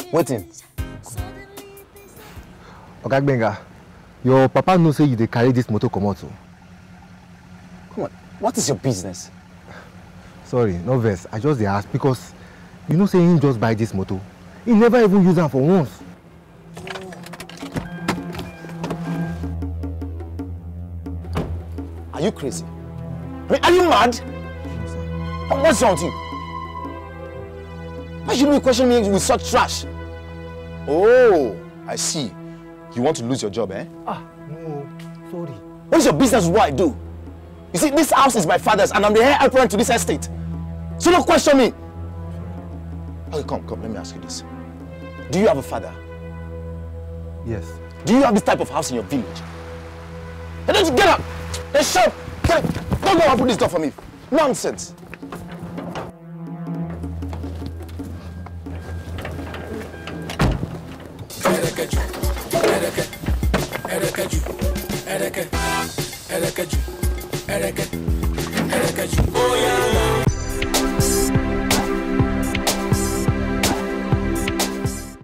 Waiting. Okay, Benga, your papa knows say you dey carry this motor come out. Come on, what is your business? Sorry, no verse. I just dey ask because you know say him just buy this motor. He never even use am for once. Are you crazy? I mean, are you mad? What's wrong with you? Why should you question me with such trash? Oh, I see. You want to lose your job, eh? No, sorry. What is your business with what I do? You see, this house is my father's and I'm the heir apparent to this estate. So don't question me. Okay, come, let me ask you this. Do you have a father? Yes. Do you have this type of house in your village? Then don't you get up! Then shut up! Don't go and open this door for me. Nonsense! Oh, yeah.